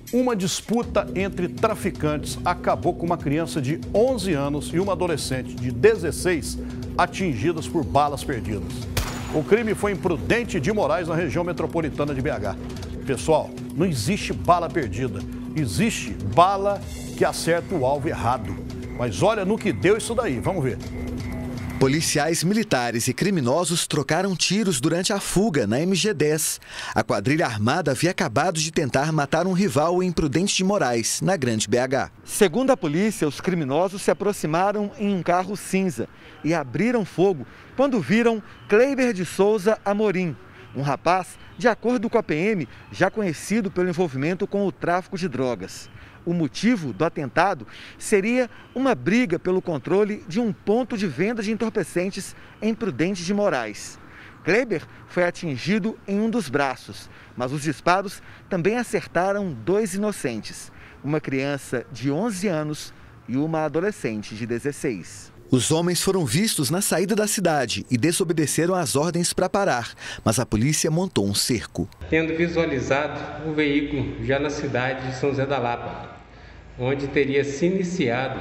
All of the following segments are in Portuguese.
Uma disputa entre traficantes acabou com uma criança de 11 anos e uma adolescente de 16 atingidas por balas perdidas. O crime foi em Prudente de Moraes, na região metropolitana de BH. Pessoal, não existe bala perdida, existe bala que acerta o alvo errado. Mas olha no que deu isso daí, vamos ver. Policiais militares e criminosos trocaram tiros durante a fuga na MG-10. A quadrilha armada havia acabado de tentar matar um rival em Prudente de Moraes, na Grande BH. Segundo a polícia, os criminosos se aproximaram em um carro cinza e abriram fogo quando viram Kleiber de Souza Amorim, um rapaz, de acordo com a PM, já conhecido pelo envolvimento com o tráfico de drogas. O motivo do atentado seria uma briga pelo controle de um ponto de venda de entorpecentes em Prudente de Moraes. Kleiber foi atingido em um dos braços, mas os disparos também acertaram dois inocentes, uma criança de 11 anos e uma adolescente de 16. Os homens foram vistos na saída da cidade e desobedeceram às ordens para parar, mas a polícia montou um cerco. Tendo visualizado o veículo já na cidade de São José da Lapa, onde teria se iniciado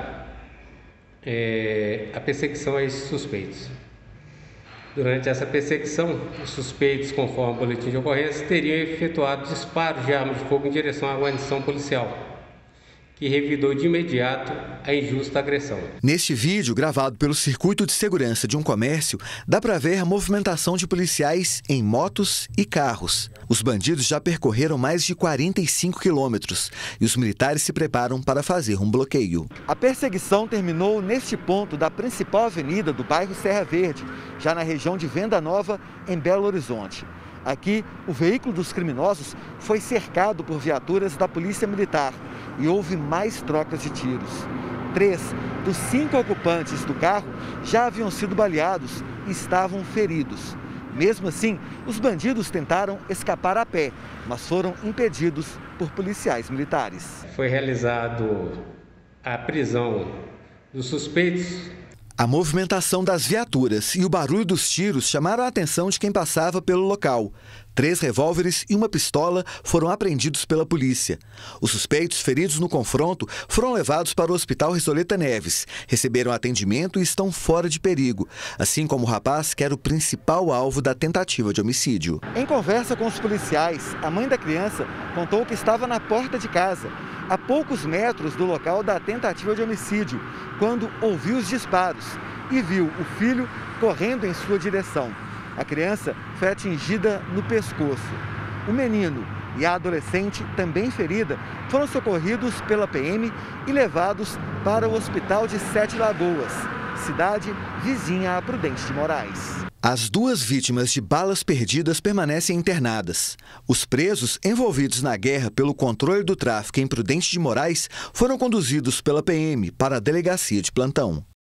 a perseguição a esses suspeitos. Durante essa perseguição, os suspeitos, conforme o boletim de ocorrência, teriam efetuado disparos de arma de fogo em direção à guarnição policial, que revidou de imediato a injusta agressão. Neste vídeo, gravado pelo circuito de segurança de um comércio, dá para ver a movimentação de policiais em motos e carros. Os bandidos já percorreram mais de 45 quilômetros e os militares se preparam para fazer um bloqueio. A perseguição terminou neste ponto da principal avenida do bairro Serra Verde, já na região de Venda Nova, em Belo Horizonte. Aqui, o veículo dos criminosos foi cercado por viaturas da Polícia Militar e houve mais trocas de tiros. 3 dos 5 ocupantes do carro já haviam sido baleados e estavam feridos. Mesmo assim, os bandidos tentaram escapar a pé, mas foram impedidos por policiais militares. Foi realizado a prisão dos suspeitos. A movimentação das viaturas e o barulho dos tiros chamaram a atenção de quem passava pelo local. 3 revólveres e uma pistola foram apreendidos pela polícia. Os suspeitos feridos no confronto foram levados para o Hospital Risoleta Neves, receberam atendimento e estão fora de perigo, assim como o rapaz que era o principal alvo da tentativa de homicídio. Em conversa com os policiais, a mãe da criança contou que estava na porta de casa, a poucos metros do local da tentativa de homicídio, quando ouviu os disparos e viu o filho correndo em sua direção. A criança foi atingida no pescoço. O menino e a adolescente, também ferida, foram socorridos pela PM e levados para o Hospital de Sete Lagoas, cidade vizinha a Prudente de Moraes. As 2 vítimas de balas perdidas permanecem internadas. Os presos envolvidos na guerra pelo controle do tráfico em Prudente de Moraes foram conduzidos pela PM para a delegacia de plantão.